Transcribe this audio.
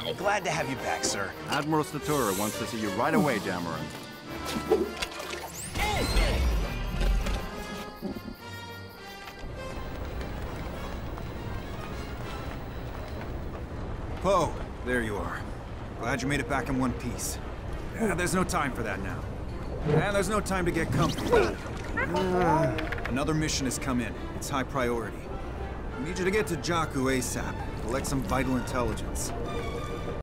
Glad to have you back, sir. Admiral Satura wants to see you right away, Dameron. Poe, there you are. Glad you made it back in one piece. There's no time for that now. And there's no time to get comfy. Another mission has come in. It's high priority. We need you to get to Jakku ASAP. Collect some vital intelligence.